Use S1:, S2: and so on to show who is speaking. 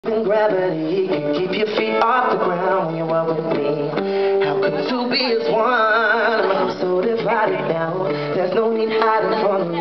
S1: Gravity can keep your feet off the ground when you're with me. How could two be as one? I'm so divided now. There's no need hiding from me.